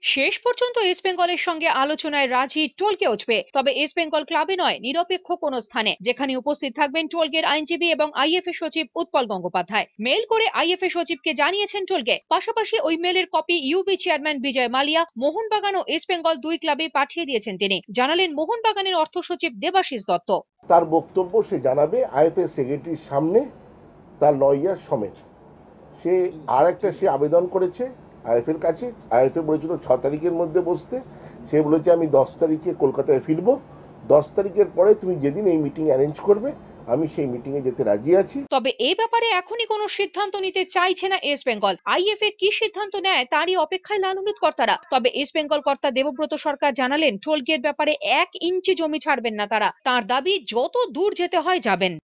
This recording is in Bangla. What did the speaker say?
শেষ পর্যন্ত ইস্ট বেঙ্গলের সঙ্গে আলোচনায় রাজি টোলকে উঠবে, তবে ইস্ট বেঙ্গল ক্লাবে নয়, নিরপেক্ষ কোন স্থানে, যেখানে উপস্থিত থাকবেন টোলগের আইনজীবী এবং আইএফএ সচিব উৎপল গঙ্গোপাধ্যায়। মেল করে আইএফএ সচিবকে জানিয়েছেন টোলগে। পাশাপাশি ওই মেলের copy UB chairman Vijay Mallya, Mohun Bagan ও ইস্ট বেঙ্গল দুই ক্লাবে পাঠিয়ে দিয়েছেন তিনি, জানালেন মোহনবাগানের অর্থ সচিব দেবাশিস দত্ত। তার বক্তব্য সে জানাবে আইএফএ সেক্রেটারির সামনে, তার লয়ার সমেত। সে সে আবেদন করেছে আইএফএর কাছে। আইএফএ বলেছিল 6 তারিখের মধ্যে বসতে। সে বলেছে আমি 10 তারিখে কলকাতায় ফিরব। 10 তারিখের পরে তুমি যেদিন এই মিটিং অ্যারেঞ্জ করবে আমি সেই মিটিংয়ে যেতে রাজি আছি। তবে এই ব্যাপারে এখনই কোনো সিদ্ধান্ত নিতে চাইছে না ইস্ট বেঙ্গল। আইএফএ কি সিদ্ধান্ত নেয় তারই অপেক্ষায় লালুনুত কর্তারা। তবে ইস্ট বেঙ্গল কর্তা দেবব্রত সরকার জানালেন টোল গেট ব্যাপারে 1 ইঞ্চি জমি ছাড়বেন না তারা। তার দাবি যত দূর যেতে হয় যাবেন।